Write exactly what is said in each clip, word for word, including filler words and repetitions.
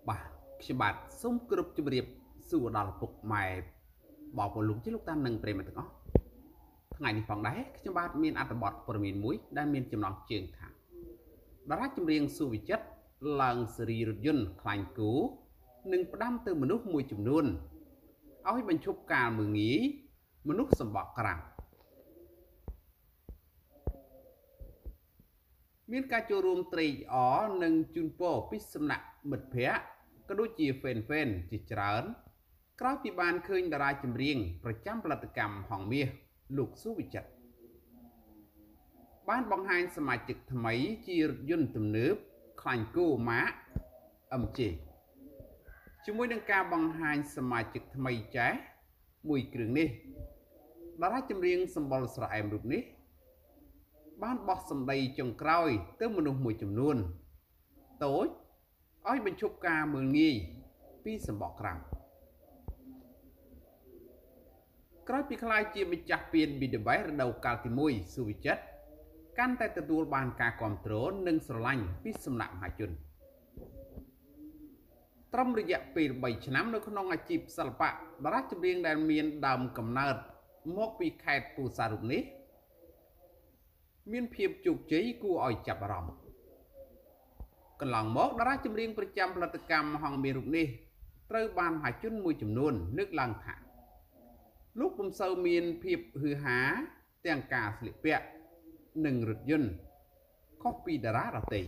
បាទខ្ញុំបាទសូមគោរពជម្រាបសួរដល់ពុកម៉ែបងប្អូនលោកជាលោកតានិងប្រិយមិត្តទាំងអស់ថ្ងៃនេះផងដែរខ្ញុំបាទមានអត្ថបទព័ត៌មានមួយដែលមានចំណងជើងថាតារាចម្រៀងស៊ូវិចិត្រឡើងស៊េរីរថយន្តខ្លាញ់គូនិងផ្ដាំទៅមនុស្សមួយចំនួនឲ្យបញ្ឈប់ការមើលងាយមនុស្សសម្បកក្រាំមានការចូលរួមត្រេកអរនិងជូនពរពីសំណាក់មិត្តភ័ក្តិក៏ដូចជាហ្វេនហ្វេនជាច្រើនក្រោយពីបានឃើញតារាចម្រៀងប្រចាំផលិតកម្មហង្សមាសលោកស៊ូវិចិត្របានបង្ហាញសមាជិកថ្មីជារថយន្តទំនើបខ្លាញ់គោម៉ាក អឹម ជេ ជាមួយនឹងការបង្ហាញសមាជិកថ្មីចាស់មួយគ្រឿងនេះតារាចម្រៀងសម្បុរស្រអែមរូបនេះបានបោះសម្ដីចុងក្រោយទៅមនុស្សមួយចំនួនតូចឲ្យបញ្ឈប់ការមើលងាយពីសម្បកក្រាំក្រោយពីខ្លាយជាម្ចាស់ពាន ប៊ី ដេ បេស រដូវកាលទីមួយស៊ូវិចិត្រកាន់តែទទួលបានការគាំទ្រនិងស្រឡាញ់ពីសំណាក់មហាជនត្រឹមរយៈពេលបីឆ្នាំនៅក្នុងអាជីពសិល្បៈតារាចម្រៀងដែលមានដើមកំណើតមកពីខេត្តពោធិ៍សាត់រូបនេះមានភាពជោគជ័យគួរឲ្យចាប់អារម្មណ៍កន្លងមកតារាចម្រៀងប្រចាំផលិតកម្មហង្សមាសរូបនេះត្រូវបានមហាជនមួយចំនួនលើកឡើងថាលោកពុំសូវមានភាពហ៊ឺហាទាំងការស្លៀកពាក់និងរថយន្តខុសពីតារាដទៃ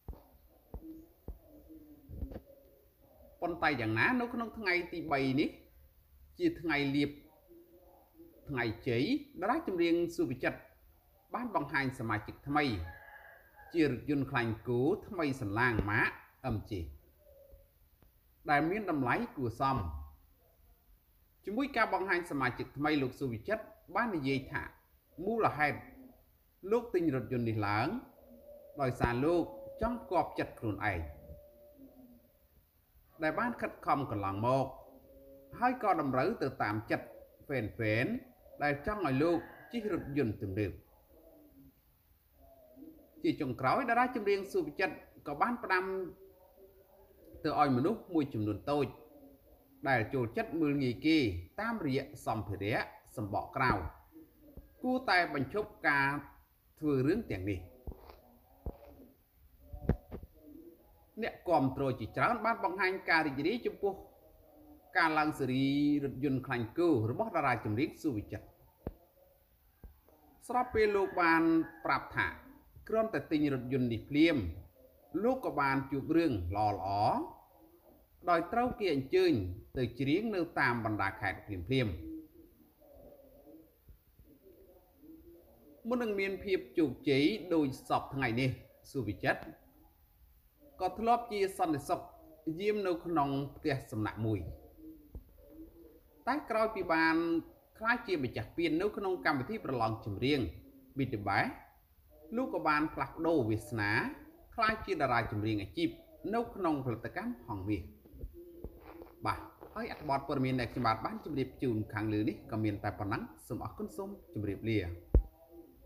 ប៉ុន្តែយ៉ាងណានៅក្នុងថ្ងៃទីបីនេះជាថ្ងៃលៀបថ្ងៃជ័យតារាចម្រៀងស៊ូវិចិត្របានបង្ហាញសមាជិកថ្មីជារថយន្តខ្លាញ់គោថ្មីសន្លាងម៉ាក អឹម ជេ ដែលមានតម្លៃគួរសមជាមួយការបង្ហាញសមាជិកថ្មីលោកស៊ូវិចិត្របាននិយាយថាមូលហេតុលោកទិញរថយន្តនេះឡើងដោយសារលោកចង់ផ្គាប់ចិត្តខ្លួនឯងដែលបានខិតខំកន្លងមកហើយក៏តម្រូវទៅតាមចិត្តហ្វេនហ្វេនដែលចង់ឲ្យលោកជិះរថយន្តទំនើបជាចុងក្រោយតារាចម្រៀងស៊ូវិចិត្រក៏បានផ្ដាំទៅឲ្យមនុស្សមួយចំនួនតូចដែលចូលចិត្តមើលងាយគេតាមរយៈសម្ភារៈសម្បកក្រៅគួរតែបញ្ឈប់ការធ្វើរឿងទាំងនេះអ្នកគាំទ្រជាច្រើនបានបង្ហាញការរីករាយចំពោះការឡើងស៊េរីរថយន្តខ្លាញ់គោរបស់តារាចម្រៀងស៊ូវិចិត្រស្របពេលលោកបានប្រាប់ថាគ្រាន់តែទិញរថយន្តនេះភ្លាមលោកក៏បានជួបរឿងល្អៗដោយត្រូវគេអញ្ជើញទៅច្រៀងនៅតាមបណ្ដាខេត្តភ្លាមភ្លាមមុននឹងមានភាពជោគជ័យដោយសពថ្ងៃនេះស៊ូវិចិត្រក៏ធ្លាប់ជាសន្តិសុខយាមនៅក្នុងផ្ទះសំណាក់មួយតែក្រោយពីបានក្លាយជាម្ចាស់ពាននៅក្នុងកម្មវិធីប្រឡងចម្រៀង ប៊ី ដេ បេស លោកក៏បានផ្លាស់ប្ដូរវាសនាក្លាយជាតារាចម្រៀងអាជីពនៅក្នុងផលិតកម្មហង្សមាសបាទហើយអត្ថបទព័ត៌មានដែលខ្ញុំបាទបានជម្រាបជូនខាងលើនេះក៏មានតែប៉ុណ្ណឹងសូមអរគុណសូមជម្រាបលា